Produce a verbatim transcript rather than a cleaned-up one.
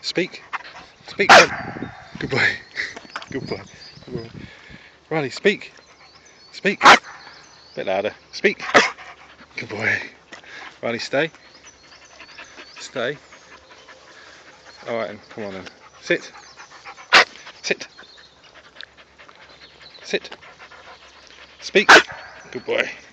Speak. Speak. Riley. Good boy. Good boy. Good boy. Riley, speak. Speak. A bit louder. Speak. Good boy. Riley, stay. Stay. Alright then, come on then. Sit. Sit. Sit. Speak. Good boy.